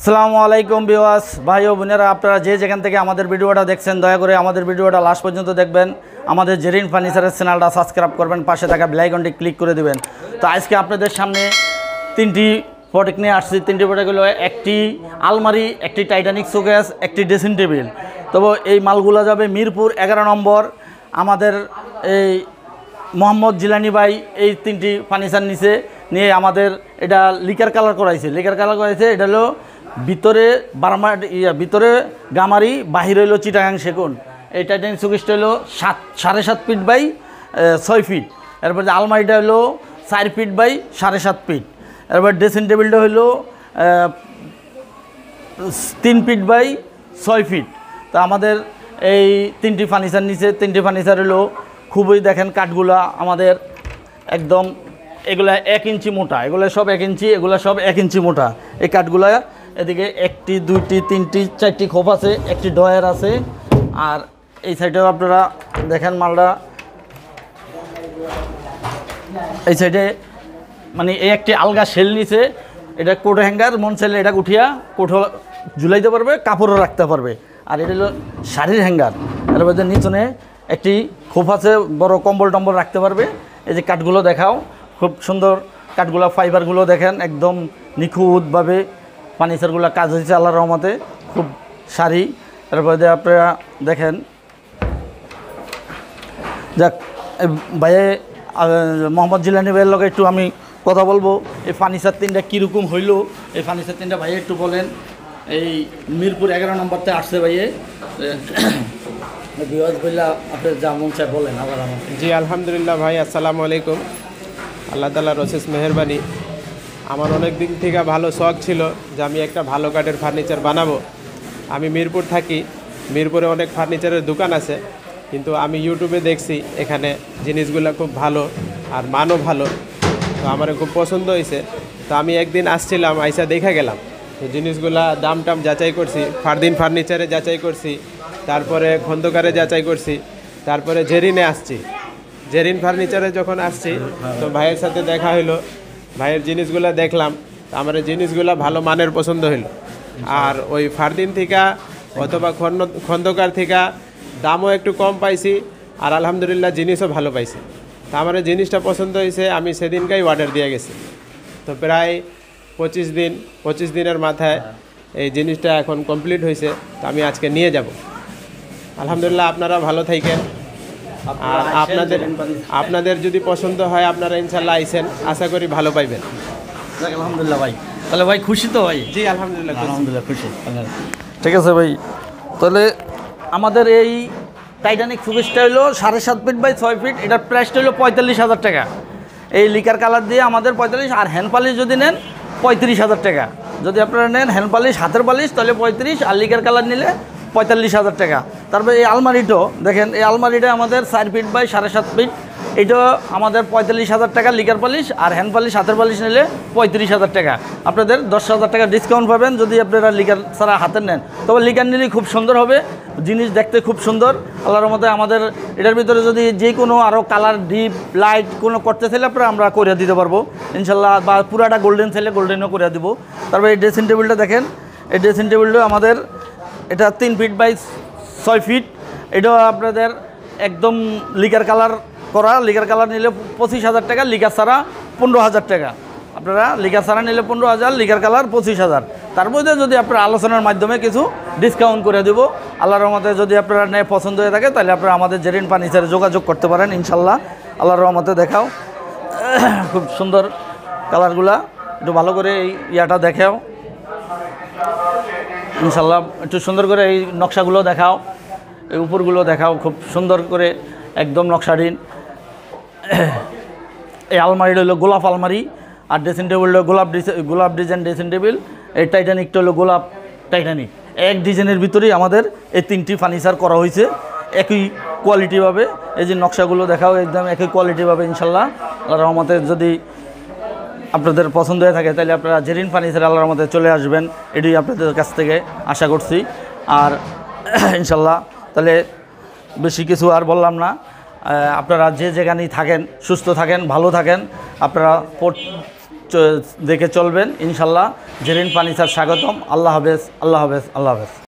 আসসালামু আলাইকুম ভিউয়ার্স ভাই ও বোনেরা, আপনারা যে যেখান থেকে আমাদের ভিডিওটা দেখছেন দয়া করে আমাদের ভিডিওটা লাস্ট পর্যন্ত দেখবেন। আমাদের জেরিন ফার্নিচারের চ্যানেলটা সাবস্ক্রাইব করবেন, পাশে থাকা বেল আইকনটি ক্লিক করে দিবেন। তো আজকে আপনাদের সামনে তিনটি প্রোডাক্ট নিয়ে আসছি। তিনটি প্রোডাক্ট হলো একটি আলমারি, একটি টাইটানিক শোকেস, একটি ড্রেসিং টেবিল। তবে এই মালগুলো যাবে মিরপুর 11 নম্বর। আমাদের এই মোহাম্মদ জিলানি ভাই এই তিনটি ফার্নিচার নিয়ে আমাদের এটা লিকার কালার করাইছে। এটা হলো ভিতরে ভিতরে গামারি, বাহির হইলো চিটাগাং সেগুন। এই টাইটানিক শোকেসটা হলো 7.5 ফিট বাই 6 ফিট। এরপর আলমারিটা হলো 4 ফিট বাই 7.5 ফিট। এরপর ড্রেসিং টেবিলটা হলো 3 ফিট বাই 6 ফিট। তো আমাদের এই তিনটি ফার্নিচার নিচে। তিনটি ফার্নিচার হলো খুবই, দেখেন কাঠগুলা আমাদের একদম, এগুলা 1 ইঞ্চি মোটা, এগুলো সব 1 ইঞ্চি, এগুলো সব 1 ইঞ্চি মোটা এই কাঠগুলা। এদিকে 1টি 2টি 3টি 4টি খোপ আছে, একটি ডয়ার আছে। আর এই সাইডেও আপনারা দেখেন মালটা, এই সাইডে মানে এই একটি আলগা শেল নিছে। এটা কোট হ্যাঙ্গার, মন চাইলে এটা উঠিয়া কোঠো ঝুলাইতে পারবে, কাপড়ও রাখতে পারবে। আর এটা হলো শাড়ির হ্যাঙ্গার। এর মধ্যে নিচনে একটি খোপ আছে, বড় কম্বল টম্বল রাখতে পারবে। এই যে কাঠগুলো দেখাও, খুব সুন্দর কাঠগুলো, ফাইবারগুলো দেখেন একদম নিখুঁতভাবে ফার্নিচারগুলো কাজ হয়েছে আল্লাহর রহমতে, খুব সারি। তারপরে আপনারা দেখেন, যাক ভাইয়ে মোহাম্মদ জিলানি ভাইয়ের লগে একটু আমি কথা বলবো। এই ফার্নিচার তিনটা কীরকম হইলো, এই ফার্নিচার তিনটা ভাইয়ে একটু বলেন। এই মিরপুর 11 নম্বরতে আসছে ভাইয়ে, বিওয়াজ বললা আপনি যা মন চায় বলেন। আবার জি আলহামদুলিল্লাহ ভাই, আসসালামু আলাইকুম। আল্লাহ তাআলার অশেষ মেহেরবানি। আমার অনেক দিন থেকে ভালো শখ ছিল যে আমি একটা ভালো কাঠের ফার্নিচার বানাবো। আমি মিরপুর থাকি, মিরপুরে অনেক ফার্নিচারের দোকান আছে, কিন্তু আমি ইউটিউবে দেখছি এখানে জিনিসগুলো খুব ভালো আর মানও ভালো। তো আমার খুব পছন্দ হয়েছে। তো আমি একদিন আসছিলাম, আইসা দেখে গেলাম। তো জিনিসগুলা দাম টাম যাচাই করছি, ফারদিন ফার্নিচারে যাচাই করছি, তারপরে খন্দকারে যাচাই করছি, তারপরে জেরিনে আসছি। জেরিন ফার্নিচারে যখন আসছি তো ভাইয়ের সাথে দেখা হইলো, ভাইয়ের জিনিসগুলো দেখলাম। তো আমার জিনিসগুলো ভালো মানের পছন্দ হইলো। আর ওই ফারদিন থেকে অথবা খন্দকার থেকে দামও একটু কম পাইছি, আর আলহামদুলিল্লাহ জিনিসও ভালো পাইছি। তো আমার জিনিসটা পছন্দ হয়েছে, আমি সেদিনকেই অর্ডার দিয়ে গেছি। তো প্রায় 25 দিনের মাথায় এই জিনিসটা এখন কমপ্লিট হয়েছে। তো আমি আজকে নিয়ে যাব। আলহামদুলিল্লাহ, আপনারা ভালো থাকেন। আর আপনাদের যদি পছন্দ হয় আপনারা ইনশাল্লাহ আইসেন, আশা করি ভালো পাইবেন। আলহামদুলিল্লাহ ভাই, তাহলে ভাই খুশি তো ভাই? জি আলহামদুলিল্লাহ খুশি। ঠিক আছে ভাই, তাহলে আমাদের এই টাইটানিক শোকেসটা হলো 7.5 ফিট বাই 6 ফিট। এটার প্রাইসটা হলো 45,000 টাকা। এই লিকার কালার দিয়ে আমাদের 45, আর হ্যান্ড পালিশ যদি নেন 35,000 টাকা। যদি আপনারা নেন হ্যান্ড পালিশ, হাতের পালিশ, তাহলে 35, আর লিকার কালার নিলে 45,000 টাকা। তারপরে এই আলমারিটাও দেখেন, এই আলমারিটা আমাদের 4 ফিট বাই 7.5 ফিট। এটা আমাদের 45,000 টাকা লিকার পালিশ, আর হ্যান্ড পালিশ, হাতের পালিশ নিলে 35,000 টাকা। আপনাদের 10,000 টাকা ডিসকাউন্ট পাবেন যদি আপনারা লিকার ছাড়া হাতের নেন। তবে লিকার নিলে খুব সুন্দর হবে, জিনিস দেখতে খুব সুন্দর আল্লাহর মতে। আমাদের এটার ভিতরে যদি যে কোনো আরও কালার, ডিপ লাইট কোনো করতে চাইলে আপনারা আমরা করে দিতে পারবো ইনশাল্লাহ, বা পুরাটা গোল্ডেন চাইলে গোল্ডেনও করে দেবো। তারপরে এই ড্রেসিং টেবিলটা দেখেন, এই ড্রেসিং টেবিলটা আমাদের এটা 3 ফিট বাই 6 ফিট। এটাও আপনাদের একদম লিকার কালার করা। লিকার কালার নিলে 25,000 টাকা, লিকার ছাড়া 15,000 টাকা। আপনারা লিকার ছাড়া নিলে 15,000, লিকার কালার 25,000। তার মধ্যে যদি আপনারা আলোচনার মাধ্যমে কিছু ডিসকাউন্ট করে দেব আল্লাহর রহমতে। যদি আপনারা নেয় পছন্দ হয়ে থাকে তাহলে আপনারা আমাদের জেরিন ফার্নিচারে যোগাযোগ করতে পারেন ইনশাল্লাহ, আল্লাহর রহমতে। দেখাও খুব সুন্দর কালারগুলা, একটু ভালো করে এই ইয়াটা দেখাও ইনশাল্লাহ। একটু সুন্দর করে এই নকশাগুলো দেখাও, এই উপরগুলো দেখাও, খুব সুন্দর করে একদম নকশাহীন। এই আলমারিটা হলো গোলাপ আলমারি, আর ড্রেসিং টেবিল হলো গোলাপ ডিজাইন ড্রেসিং টেবিল। এই টাইটানিকটা হলো গোলাপ টাইটানিক। এক ডিজাইনের ভিতরেই আমাদের এই তিনটি ফার্নিচার করা হয়েছে একই কোয়ালিটিভাবে। এই যে নকশাগুলো দেখাও, একদম একই কোয়ালিটিভাবে ইনশাল্লাহ আল্লাহর রহমতে। যদি আপনাদের পছন্দ হয়ে থাকে তাহলে আপনারা জেরিন ফার্নিচার আল্লাহর মধ্যে চলে আসবেন, এটাই আপনাদের কাছ থেকে আশা করছি। আর ইনশাল্লাহ তাহলে বেশি কিছু আর বললাম না। আপনারা যে যেখানেই থাকেন সুস্থ থাকেন, ভালো থাকেন। আপনারা দেখে চলবেন ইনশাল্লাহ। জেরিন ফার্নিচার স্বাগতম। আল্লাহ হাফেজ, আল্লাহ হাফেজ, আল্লাহ হাফেজ।